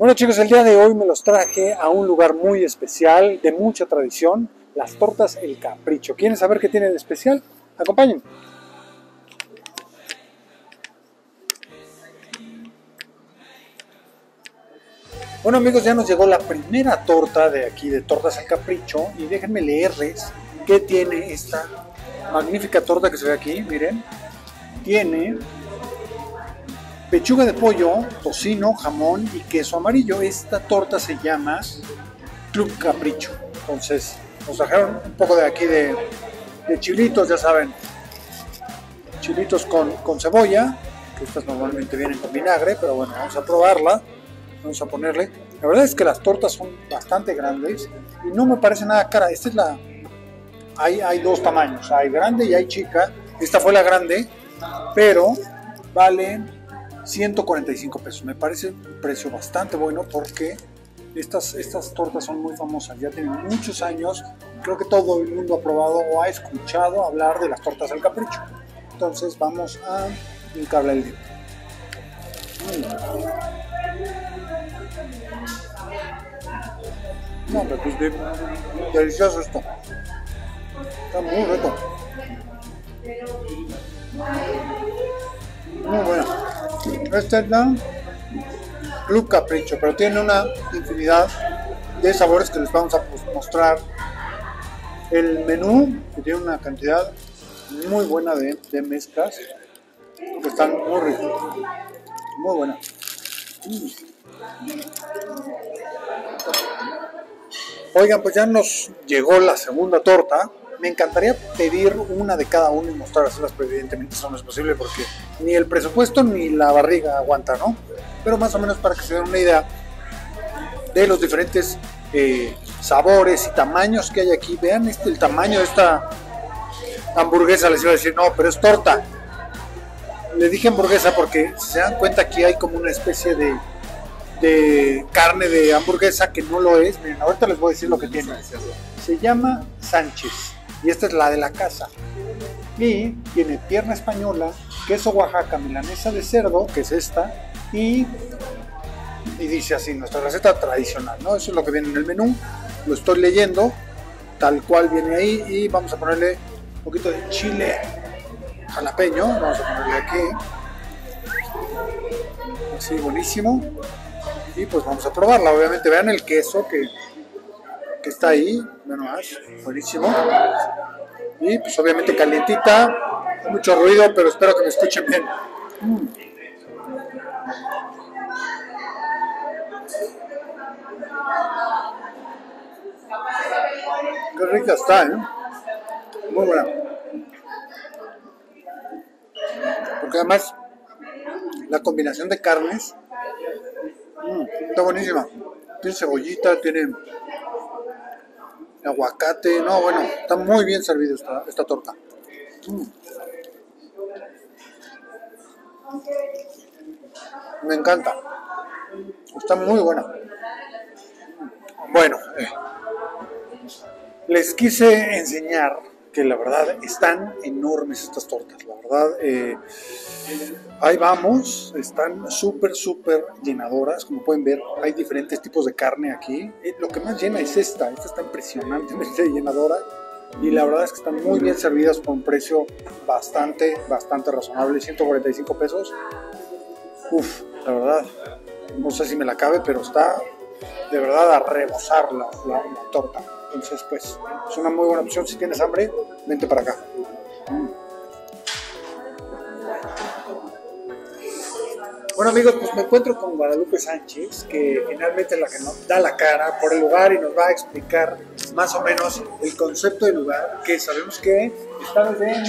Bueno chicos, el día de hoy me los traje a un lugar muy especial, de mucha tradición, las tortas El Capricho. ¿Quieren saber qué tiene de especial? Acompáñenme. Bueno amigos, ya nos llegó la primera torta de aquí de Tortas El Capricho y déjenme leerles qué tiene esta magnífica torta que se ve aquí, miren. Tiene pechuga de pollo, tocino, jamón y queso amarillo. Esta torta se llama Club Capricho. Entonces nos trajeron un poco de aquí de chilitos, ya saben, chilitos con cebolla, que estas normalmente vienen con vinagre, pero bueno, vamos a probarla. Vamos a ponerle. La verdad es que las tortas son bastante grandes y no me parece nada cara. Esta es la... Hay dos tamaños, hay grande y hay chica. Esta fue la grande, pero vale 145 pesos. Me parece un precio bastante bueno porque estas tortas son muy famosas. Ya tienen muchos años. Creo que todo el mundo ha probado o ha escuchado hablar de las tortas al capricho. Entonces vamos a hincarle el dedo. No, pero pues bien, delicioso esto. Está muy rico. Muy bueno. Esta es la Club Capricho, pero tiene una infinidad de sabores que les vamos a mostrar. El menú, que tiene una cantidad muy buena de mezclas, que están muy ricas. Muy buenas. Oigan, pues ya nos llegó la segunda torta. Me encantaría pedir una de cada uno y mostrárselas, pero evidentemente eso no es posible porque ni el presupuesto ni la barriga aguanta, ¿no? Pero más o menos para que se den una idea de los diferentes sabores y tamaños que hay aquí. Vean el tamaño de esta hamburguesa. Les iba a decir, no, pero es torta. Le dije hamburguesa porque si se dan cuenta aquí hay como una especie de carne de hamburguesa que no lo es. Miren, ahorita les voy a decir lo que tiene. Se llama Sánchez y esta es la de la casa y tiene pierna española, queso Oaxaca, milanesa de cerdo, que es esta, y dice así, nuestra receta tradicional, ¿no? Eso es lo que viene en el menú. Lo estoy leyendo tal cual viene ahí y vamos a ponerle un poquito de chile jalapeño. Vamos a ponerle aquí así, buenísimo. Y pues vamos a probarla, obviamente. Vean el queso que está ahí, menos más, buenísimo. Y pues obviamente calientita, mucho ruido, pero espero que me escuchen bien. Qué rica está, ¿eh? Muy buena. Porque además la combinación de carnes está buenísima. Tiene cebollita, tiene aguacate. No, bueno, está muy bien servido esta torta. Me encanta. Está muy buena. Bueno, les quise enseñar que la verdad están enormes estas tortas. La verdad, ahí vamos, están súper llenadoras. Como pueden ver, hay diferentes tipos de carne aquí. Lo que más llena es esta está impresionantemente llenadora. Y la verdad es que están muy bien servidas por un precio bastante razonable, 145 pesos. Uf, la verdad, no sé si me la cabe, pero está de verdad a rebosar la torta. Entonces, pues, es una muy buena opción. Si tienes hambre, vente para acá. Bueno amigos, pues me encuentro con Guadalupe Sánchez, que finalmente es la que nos da la cara por el lugar y nos va a explicar más o menos el concepto del lugar, que sabemos que está desde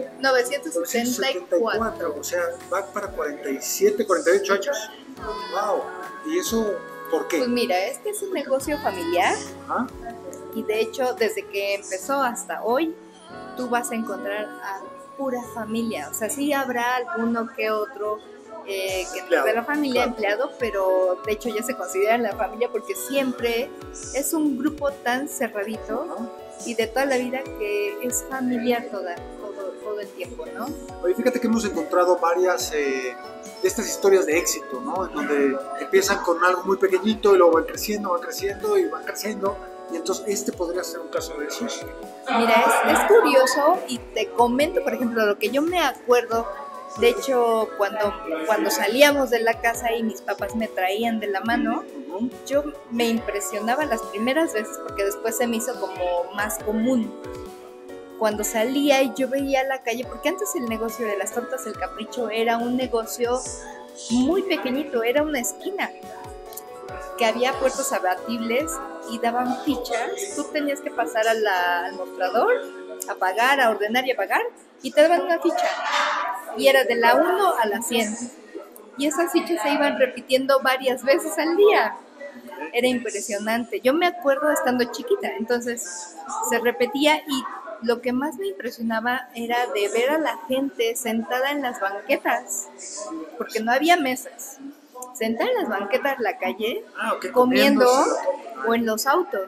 1974, o sea, va para 47, 48 años. ¡Wow! ¿Y eso por qué? Pues mira, este es un negocio familiar. ¿Ah? Y de hecho, desde que empezó hasta hoy, tú vas a encontrar a pura familia. O sea, sí habrá alguno que otro que es de la familia, claro, empleado, pero de hecho ya se considera la familia porque siempre es un grupo tan cerradito y de toda la vida que es familiar todo todo el tiempo, ¿no? Oye, fíjate que hemos encontrado varias de estas historias de éxito, ¿no? En donde empiezan con algo muy pequeñito y luego van creciendo y van creciendo. Y entonces este podría ser un caso de esos. Mira, es curioso y te comento, por ejemplo, lo que yo me acuerdo. De hecho, cuando salíamos de la casa y mis papás me traían de la mano, yo me impresionaba las primeras veces porque después se me hizo como más común. Cuando salía y yo veía la calle, porque antes el negocio de las tortas El Capricho era un negocio muy pequeñito, era una esquina que había puestos abatibles y daban fichas. Tú tenías que pasar al mostrador, a pagar, a ordenar y a pagar, y te daban una ficha. Y era de la 1 a la 100. Y esas fichas se iban repitiendo varias veces al día. Era impresionante. Yo me acuerdo estando chiquita, entonces se repetía y lo que más me impresionaba era de ver a la gente sentada en las banquetas, porque no había mesas. Sentada en las banquetas de la calle, comiendo o en los autos.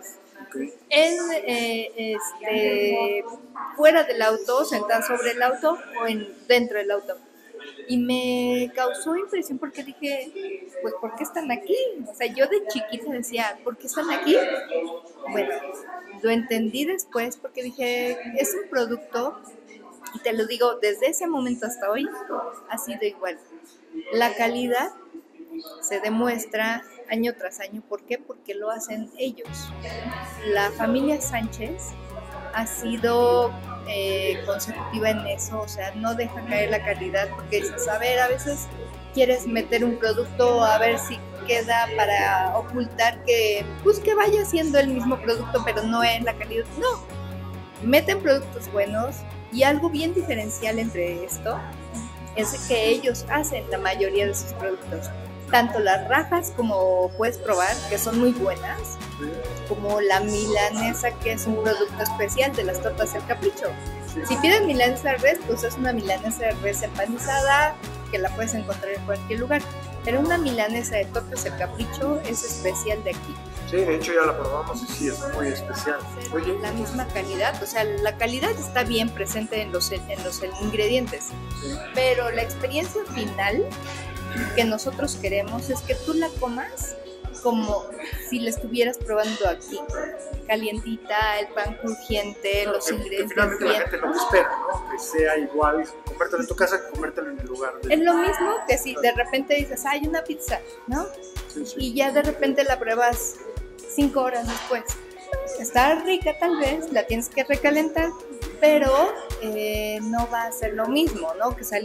Fuera del auto, sentada sobre el auto o dentro del auto. Y me causó impresión porque dije, pues, ¿por qué están aquí? O sea, yo de chiquita decía, ¿por qué están aquí? Bueno, lo entendí después porque dije, es un producto, y te lo digo, desde ese momento hasta hoy, ha sido igual. La calidad se demuestra año tras año. ¿Por qué? Porque lo hacen ellos. La familia Sánchez ha sido consecutiva en eso, o sea, no deja caer la calidad porque dices, a ver, a veces quieres meter un producto a ver si queda para ocultar que, pues que vaya siendo el mismo producto, pero no es la calidad. No, meten productos buenos y algo bien diferencial entre esto es que ellos hacen la mayoría de sus productos. Tanto las rajas, como puedes probar, que son muy buenas, como la milanesa, que es un producto especial de las tortas El Capricho. Si pides milanesa de res, pues es una milanesa de res empanizada, que la puedes encontrar en cualquier lugar. Pero una milanesa de tortas El Capricho es especial de aquí. Sí, de hecho ya la probamos y sí, es muy especial. Oye, la misma calidad, o sea, la calidad está bien presente en los ingredientes, pero la experiencia final que nosotros queremos es que tú la comas como si la estuvieras probando aquí, calientita, el pan crujiente, los ingredientes. Finalmente la gente lo espera, ¿no? Que sea igual, comértelo en tu casa que comértelo en el lugar. Es lo mismo que si de repente dices, hay una pizza, ¿no? Sí. Y ya de repente la pruebas 5 horas después. Está rica tal vez, la tienes que recalentar, pero no va a ser lo mismo, ¿no? Que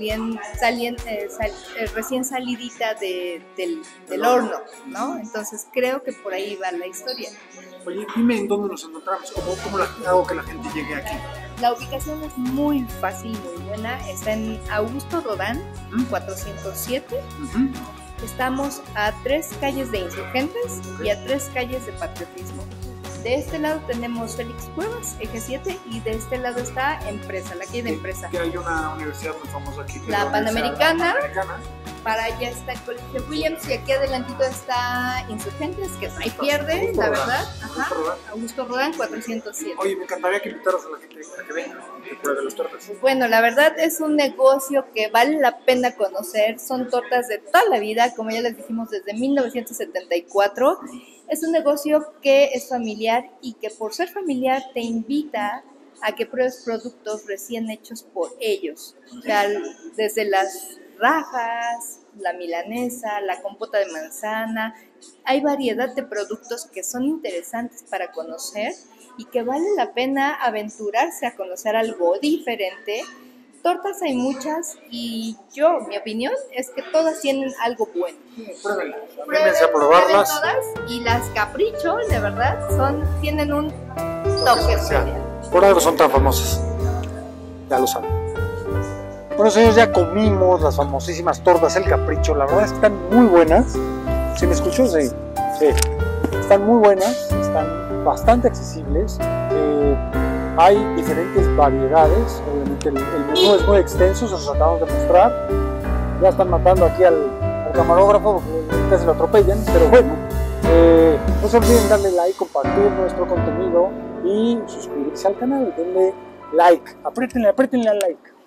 recién salidita del horno, ¿no? Entonces creo que por ahí va la historia. Oye, dime en dónde nos encontramos, ¿cómo hago que la gente llegue aquí? La ubicación es muy fácil y muy buena, está en Augusto Rodán, 407. Estamos a 3 calles de Insurgentes y a 3 calles de Patriotismo. De este lado tenemos Félix Cuevas, eje 7, y de este lado está Empresa, la calle de Empresa. Que hay una universidad muy famosa aquí. La Panamericana. Para allá está el Colegio Williams y aquí adelantito está Insurgentes, que ahí pierde, la verdad. Ajá. Augusto Rodán, 407. Oye, me encantaría que invitaras a la gente a que venga, que pruebe las tortas. Bueno, la verdad es un negocio que vale la pena conocer. Son tortas de toda la vida, como ya les dijimos, desde 1974. Es un negocio que es familiar y que por ser familiar te invita a que pruebes productos recién hechos por ellos. O sea, desde las rajas, la milanesa, la compota de manzana. Hay variedad de productos que son interesantes para conocer y que vale la pena aventurarse a conocer algo diferente. Tortas hay muchas y mi opinión es que todas tienen algo bueno. Pruébense a probarlas. Todas, y las Capricho, de verdad, tienen un toque especial. Por algo son tan famosas. Ya lo saben. Bueno, señores, ya comimos las famosísimas tortas El Capricho. La verdad es que están muy buenas. ¿Sí me escuchó? Sí. Están muy buenas, están bastante accesibles. Hay diferentes variedades. Obviamente el menú es muy extenso, se los tratamos de mostrar. Ya están matando aquí al camarógrafo porque casi lo atropellan, pero bueno. No se olviden darle like, compartir nuestro contenido y suscribirse al canal. Denle like, apriétenle al like.